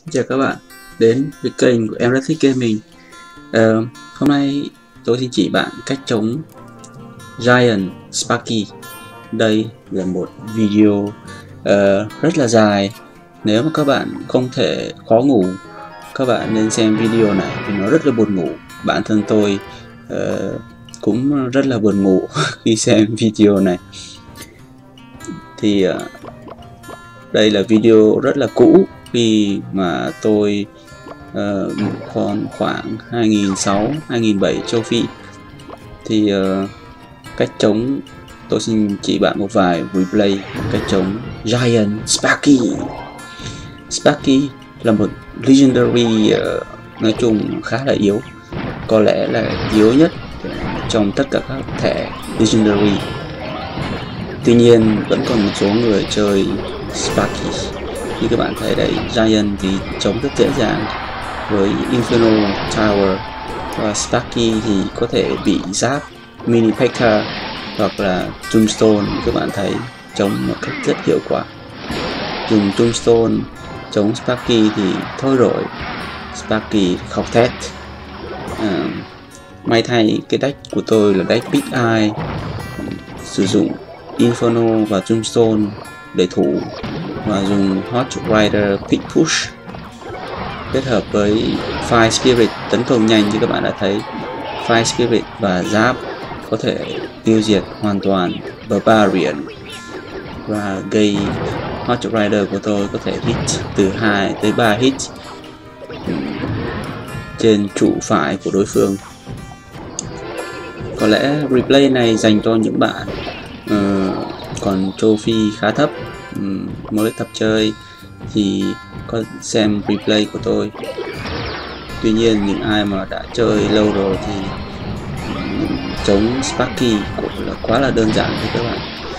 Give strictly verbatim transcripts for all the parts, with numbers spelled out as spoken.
Xin chào các bạn đến với kênh của Em Rất Thích Gaming. uh, Hôm nay tôi xin chỉ bạn cách chống Giant Sparky. Đây là một video uh, rất là dài. Nếu mà các bạn không thể khó ngủ, các bạn nên xem video này vì nó rất là buồn ngủ. Bản thân tôi uh, cũng rất là buồn ngủ khi xem video này. Thì uh, đây là video rất là cũ, khi mà tôi uh, còn khoảng hai nghìn không trăm sáu mươi hai nghìn không trăm bảy mươi châu Phi. Thì uh, cách chống, tôi xin chỉ bạn một vài replay cách chống Giant Sparky. Sparky là một legendary uh, nói chung khá là yếu, có lẽ là yếu nhất trong tất cả các thẻ legendary. Tuy nhiên vẫn còn một số người chơi Sparky. Như các bạn thấy đấy, Giant thì chống rất dễ dàng với Inferno Tower, và Sparky thì có thể bị giáp Mini P.E.K.K.A hoặc là Tombstone. Các bạn thấy chống một cách rất hiệu quả. Dùng Tombstone chống Sparky thì thôi rồi, Sparky khóc thét. à, May thay cái deck của tôi là deck Big Eye, sử dụng Inferno và Tombstone để thủ, và dùng Hot Rider Quick Push kết hợp với Fire Spirit tấn công nhanh. Như các bạn đã thấy, Fire Spirit và giáp có thể tiêu diệt hoàn toàn Barbarian, và gây Hot Rider của tôi có thể hit từ hai tới ba hit trên trụ phải của đối phương. Có lẽ replay này dành cho những bạn uh, còn châu Phi khá thấp, um, mới tập chơi thì có xem replay của tôi. Tuy nhiên những ai mà đã chơi lâu rồi thì um, chống Sparky cũng là quá là đơn giản với các bạn.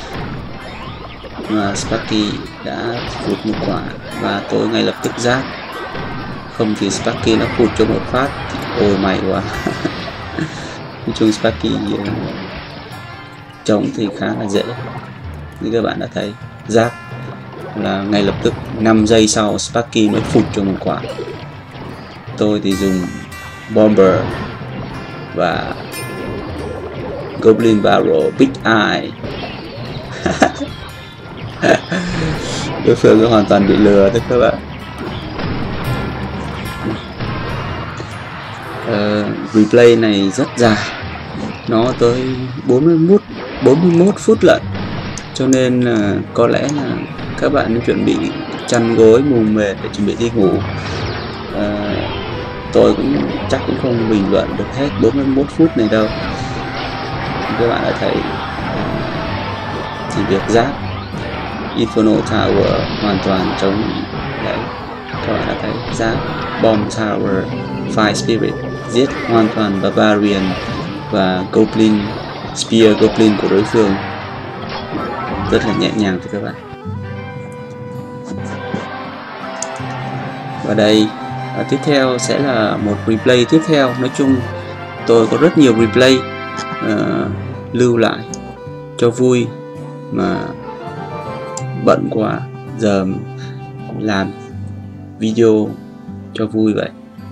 Mà Sparky đã phụt một quả và tôi ngay lập tức giáp, không thì Sparky nó phụt cho một phát thì ôi may quá. Chung Sparky uh, chống thì khá là dễ. Như các bạn đã thấy, giáp là ngay lập tức năm giây sau Sparky mới phụt cho một quả. Tôi thì dùng Bomber và Goblin Barrel Big Eye. Đối phương hoàn toàn bị lừa đấy các bạn. uh, Replay này rất dài, nó tới bốn mươi mốt phút lận, cho nên là uh, có lẽ là các bạn nên chuẩn bị chăn gối mùng mệt để chuẩn bị đi ngủ. uh, Tôi cũng chắc cũng không bình luận được hết bốn mươi mốt phút này đâu. Các bạn đã thấy uh, thì việc giáp Inferno Tower hoàn toàn chống đấy. Các bạn đã thấy giáp Bomb Tower, Fire Spirit giết hoàn toàn Barbarian và Goblin Spear Goblin của đối phương rất là nhẹ nhàng cho các bạn. Và đây à, tiếp theo sẽ là một replay tiếp theo. Nói chung tôi có rất nhiều replay uh, lưu lại cho vui, mà bận quá giờ làm video cho vui vậy.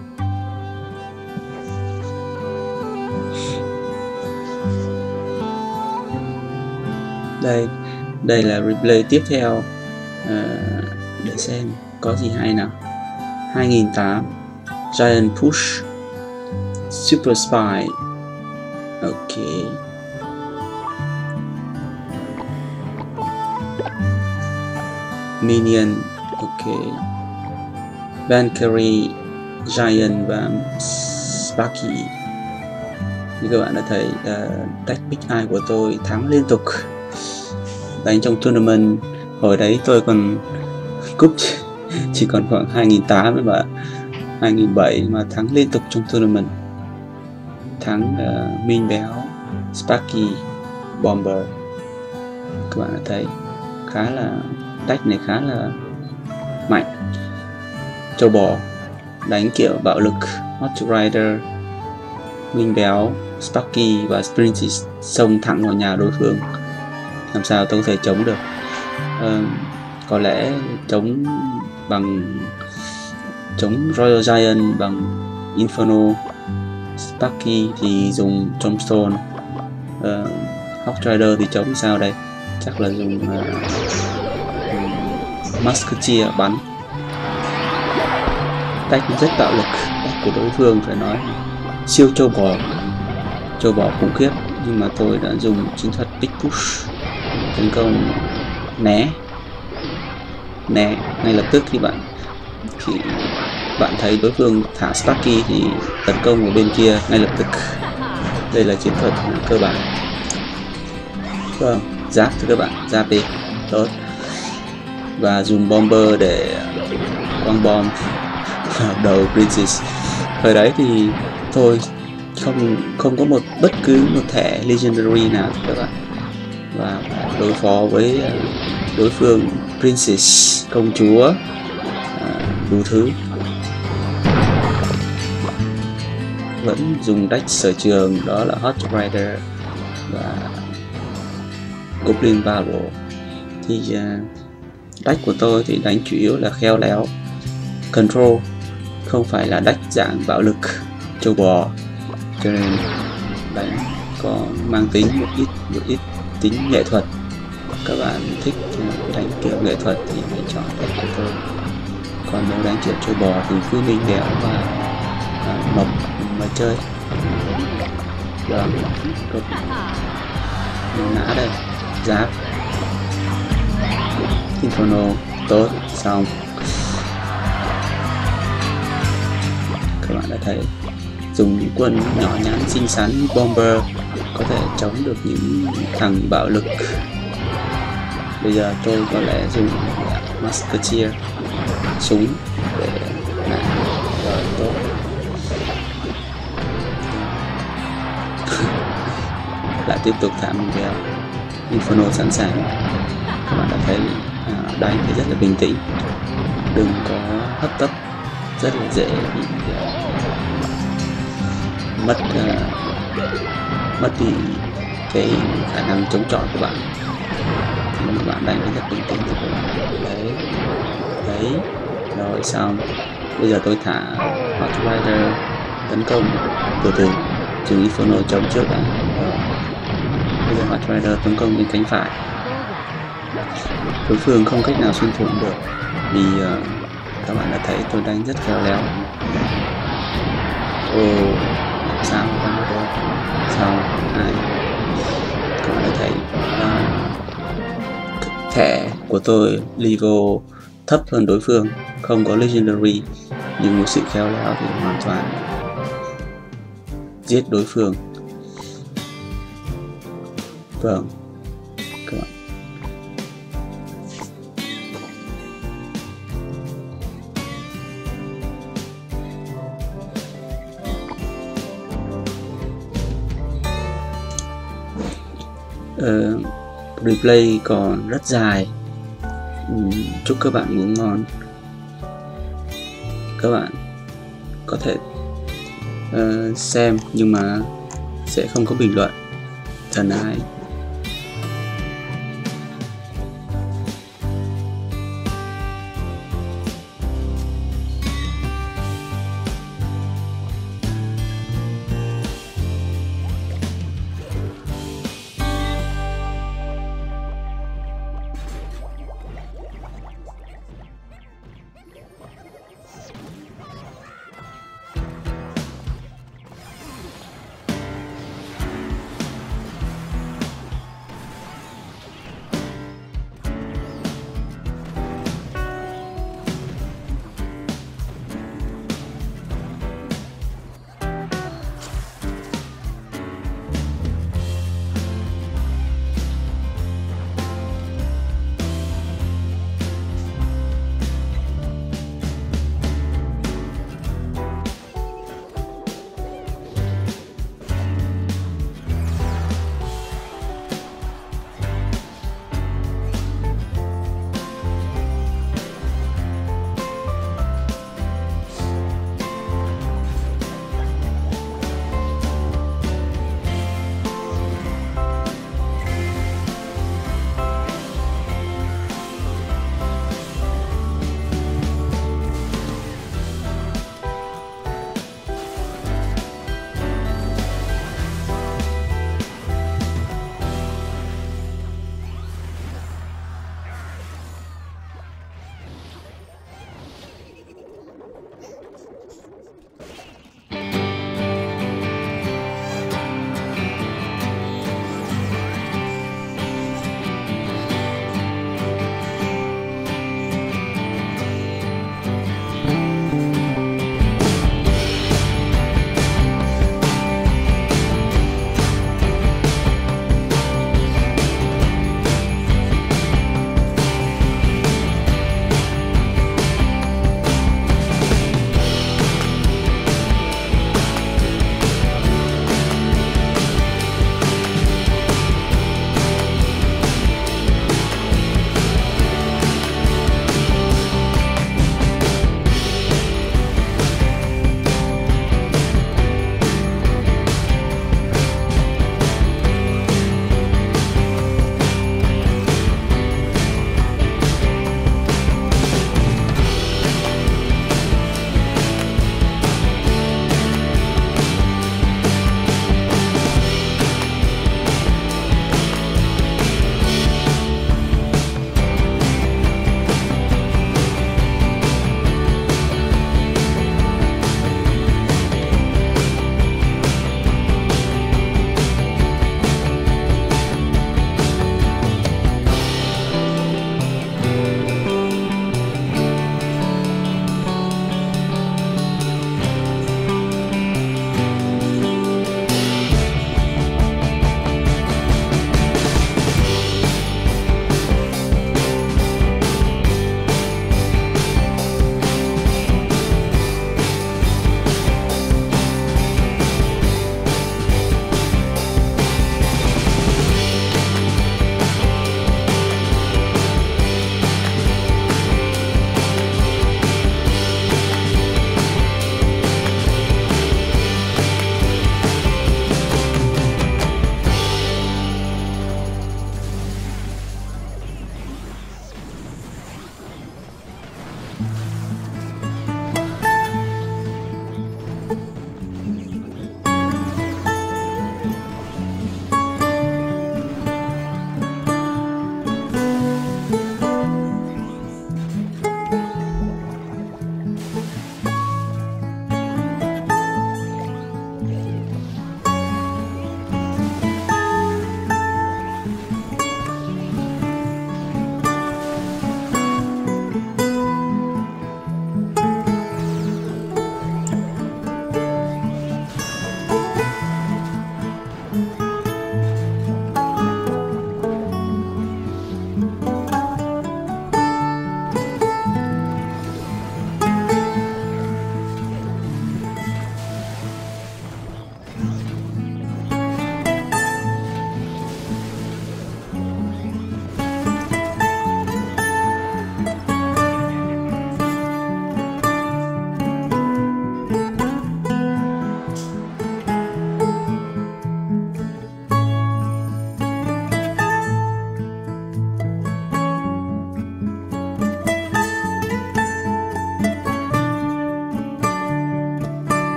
Đây đây là replay tiếp theo, à, để xem có gì hay nào. Hai nghìn tám Giant Push Super Spy. Ok, Minion. Ok, Valkyrie, Giant và Sparky. Như các bạn đã thấy, uh, deck Big Eye của tôi thắng liên tục. Đánh trong tournament hồi đấy tôi còn cúp chỉ còn khoảng hai nghìn tám trăm mà hai nghìn bảy trăm mà thắng liên tục trong tournament. Thắng uh, Min Béo, Sparky, Bomber. Các bạn đã thấy khá là deck này khá là mạnh. Châu bò đánh kiểu bạo lực, Hot Rider, Min Béo, Sparky và Sprinty xông thẳng vào nhà đối phương. Làm sao tôi có thể chống được? Uh, có lẽ chống bằng chống Royal Giant bằng Inferno. Sparky thì dùng Tombstone. uh, Hawk Rider thì chống sao đây? Chắc là dùng uh, Musketeer bắn. Deck rất bạo lực, deck của đối phương phải nói siêu châu bò, châu bò khủng khiếp, nhưng mà tôi đã dùng chiến thuật Big Push tấn công né né ngay lập tức. Khi bạn khi bạn thấy đối phương thả Sparky thì tấn công ở bên kia ngay lập tức. Đây là chiến thuật cơ bản. Vâng, giáp thưa các bạn, giáp đi, tốt. Và dùng Bomber để quăng bom vào đầu Princess. Thời đấy thì tôi không không có một bất cứ một thẻ Legendary nào thưa các bạn, và đối phó với đối phương Princess, công chúa, đủ thứ. Vẫn dùng deck sở trường, đó là Hot Rider và Goblin Barrel. Thì uh, deck của tôi thì đánh chủ yếu là khéo léo, control, không phải là deck dạng bạo lực châu bò, cho nên đánh có mang tính một ít một ít tính nghệ thuật. Các bạn thích đánh kiểu nghệ thuật thì hãy chọn deck của tôi, còn nếu đánh kiểu châu bò thì cứ minh đéo và à, mộc mà chơi. Vâng, nã đây, giáp, Inferno, tốt, xong. Các bạn đã thấy dùng những quân nhỏ nhắn xinh xắn Bomber có thể chống được những thằng bạo lực. Bây giờ tôi có lẽ dùng Musketeer, súng để nã. Rồi, tốt. Lại tiếp tục thả mình vào Inferno sẵn sàng. Các bạn đã thấy à, đánh thì rất là bình tĩnh, đừng có hấp tấp, rất là dễ bị uh, mất uh, mất đi cái khả năng chống chọi của bạn. Thì các bạn đánh thì rất bình tĩnh thì các bạn đấy đấy rồi xong. Bây giờ tôi thả Hot Rider tấn công từ từ, dùng Inferno chống trước đã. Bây giờ Hot Rider tấn công bên cánh phải, đối phương không cách nào xuyên thủng được vì uh, các bạn đã thấy tôi đánh rất khéo léo. Ồ, sao không có đâu, sao hai. Các bạn đã thấy uh, thẻ của tôi level thấp hơn đối phương, không có Legendary, nhưng một sự khéo léo thì hoàn toàn giết đối phương. Vâng, các bạn. Uh, replay còn rất dài. um, Chúc các bạn ngủ ngon. Các bạn có thể uh, xem nhưng mà sẽ không có bình luận. Thân ái.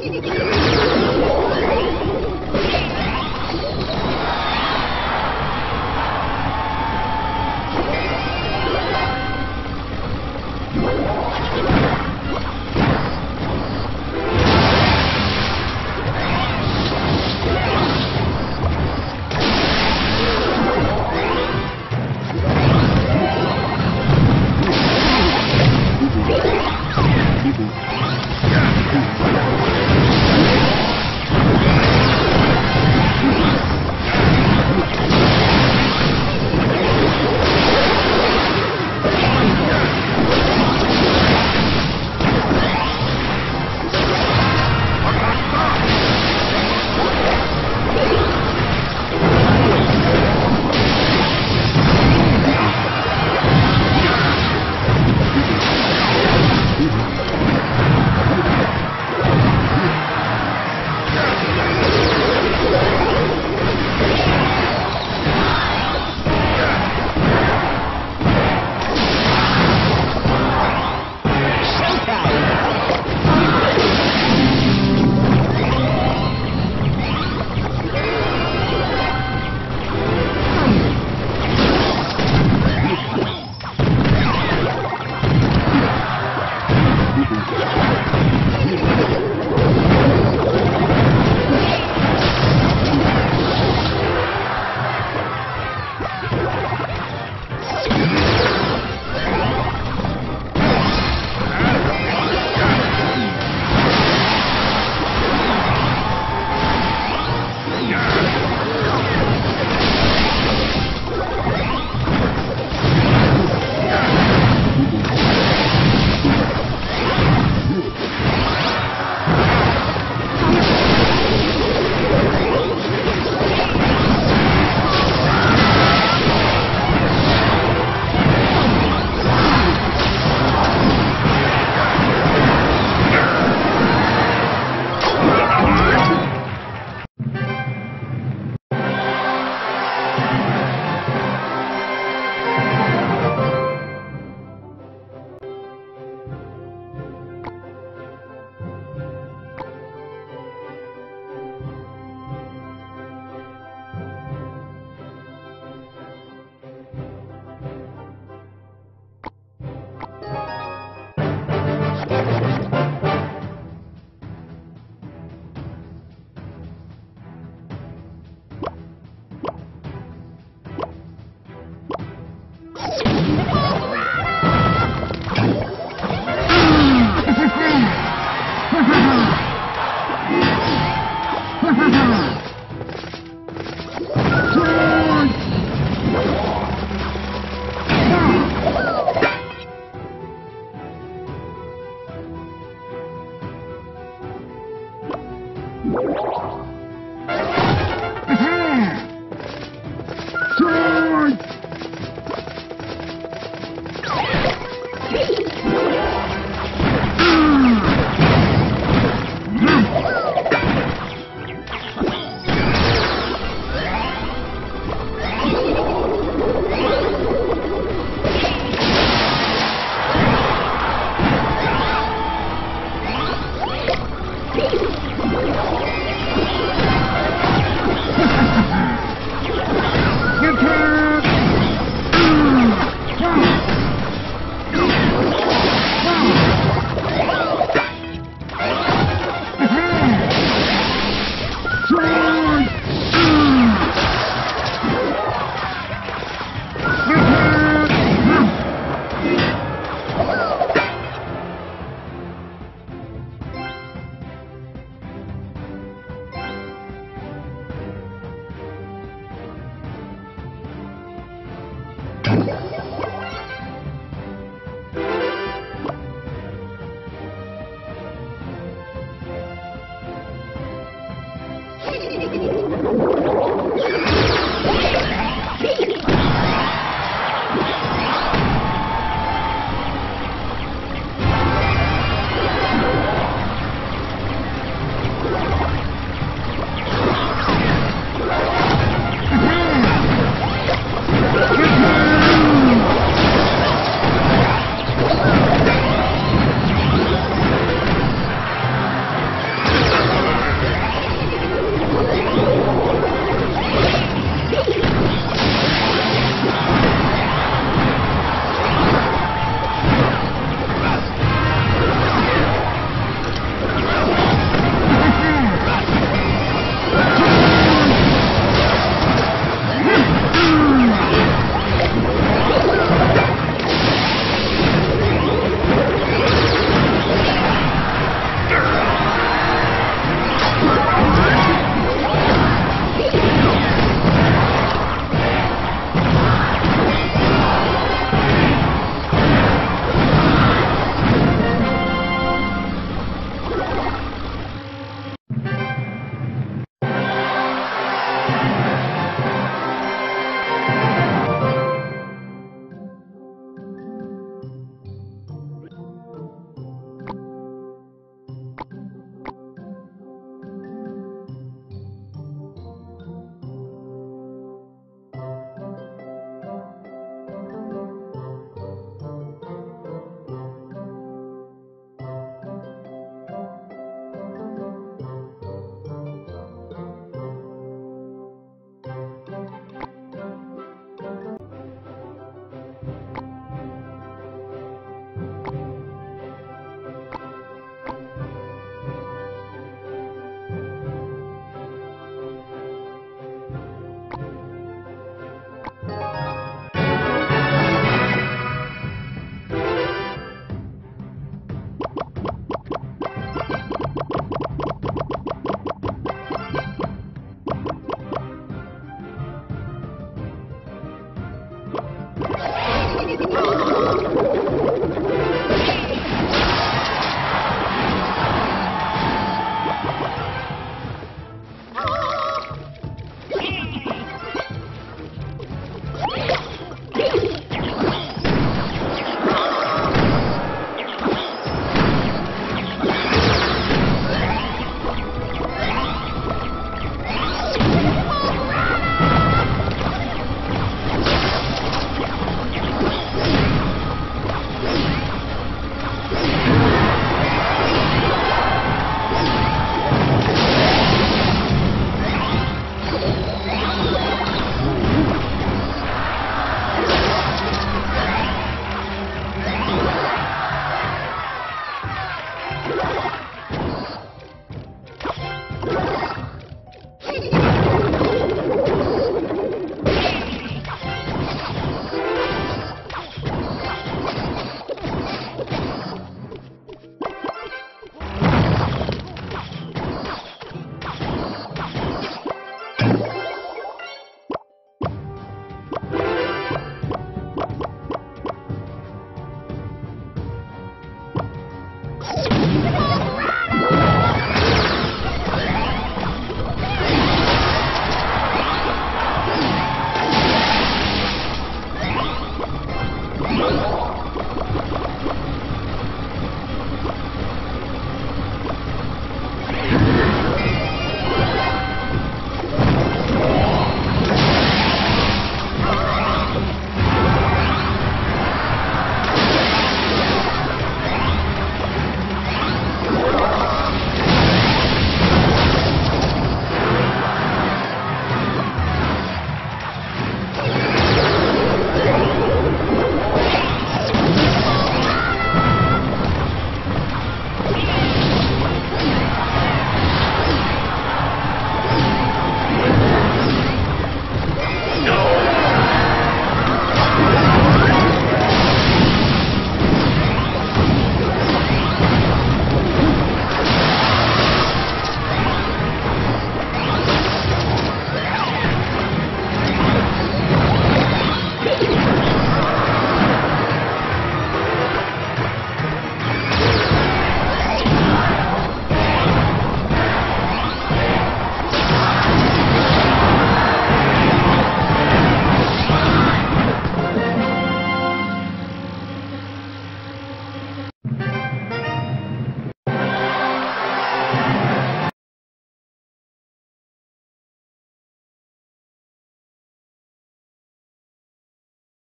Charge!